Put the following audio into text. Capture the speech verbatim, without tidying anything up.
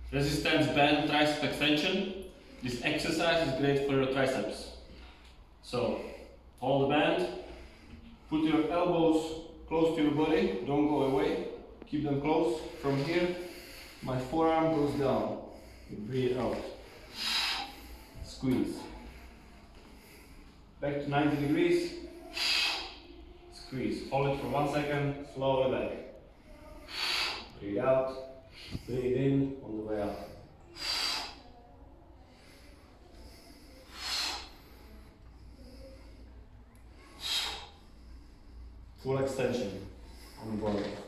Resistance band tricep extension. This exercise is great for your triceps. So, hold the band, put your elbows close to your body, don't go away, keep them close. From here, my forearm goes down, breathe out, squeeze. Back to ninety degrees, squeeze. Hold it for one second, slowly back. Breathe out, breathe in on the way out. Full extension on the body.